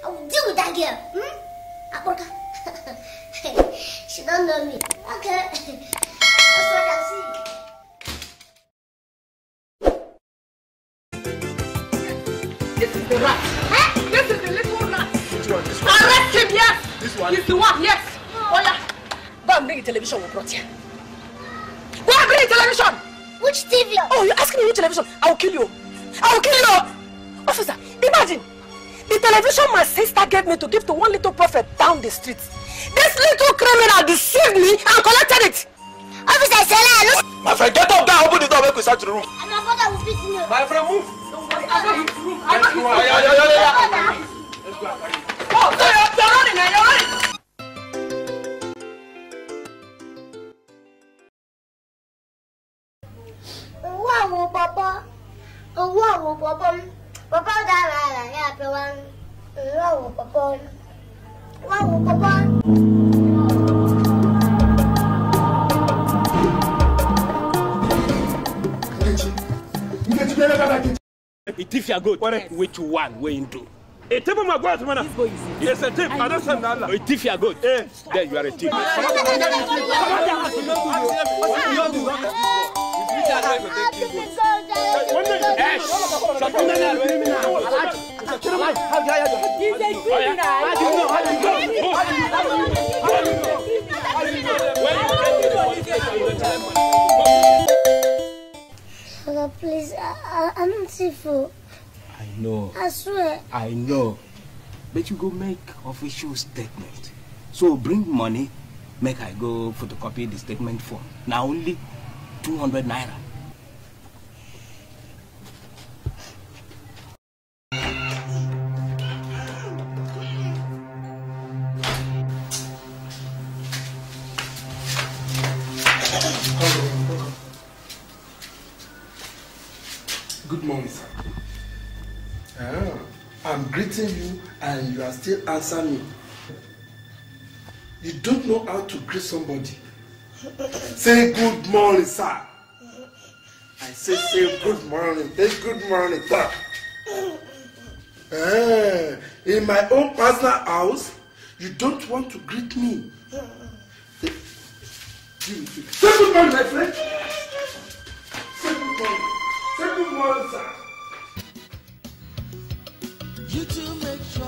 will deal with that girl. Apoka. She don't know me. Okay. That's what I see. This is the rat. This is the little rat. Which one? This one? Arrest him, yes. This one? He's the one, yes. Oh yeah. Go and bring the television we brought here. Go and bring the television. Which TV? Oh, you're asking me which television? I will kill you. I will kill you. Officer, imagine. The television my sister gave me to give to one little prophet down the street. This little criminal deceived me and collected it. Officer, Sela, My friend, get up there. Open the door. Make we search the room. and my father will beat me. My friend, move. Don't worry, I know his room. I Let's know go. his room. Let's go. Oh, so you're running now, you're running. Wow, Papa. Oh, wow, Papa. Papa, yeah, wow, Papa. Wow, Papa. If you are good, which one will you do? A tip of my God, man. Yes, a tip. I don't send that. If you are good, then you are a tip. Father, please, I'm not sinful. I know. I swear. I know. But you go make official statement. So bring money, make I go photocopy the statement form. Now only 200 naira. Good morning, sir. I'm greeting you and you are still answering me. You don't know how to greet somebody. Say good morning, sir. I say good morning. Say good morning, sir. In my own personal house, you don't want to greet me. Say good morning, my friend. Say good morning. Say good morning, sir. You to make sure